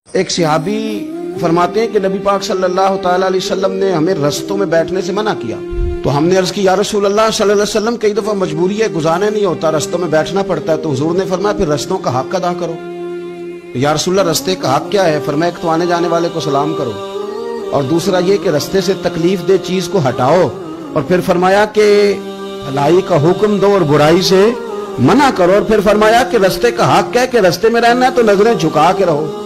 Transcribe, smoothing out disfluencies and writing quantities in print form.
एक सहाबी फरमाते हैं कि नबी पाक सल्लल्लाहु ताला अलैहि वसल्लम ने हमें रस्तों में बैठने से मना किया। तो हमने अर्ज की, या रसूल अल्लाह सल्लल्लाहु अलैहि वसल्लम, कई दफा मजबूरी है, गुजारना नहीं होता, रस्तों में बैठना पड़ता है। तो हुजूर ने फरमाया फिर रस्तों का हक अदा करो। या रसूल अल्लाह, रस्ते का हक क्या है? फरमाया एक तो आने जाने वाले को सलाम करो, और दूसरा ये कि रस्ते से तकलीफ दे चीज को हटाओ, और फिर फरमाया कि भलाई का हुक्म दो और बुराई से मना करो, और फिर फरमाया कि रस्ते का हक है कि रस्ते में रहना है तो नजरें झुका के रहो।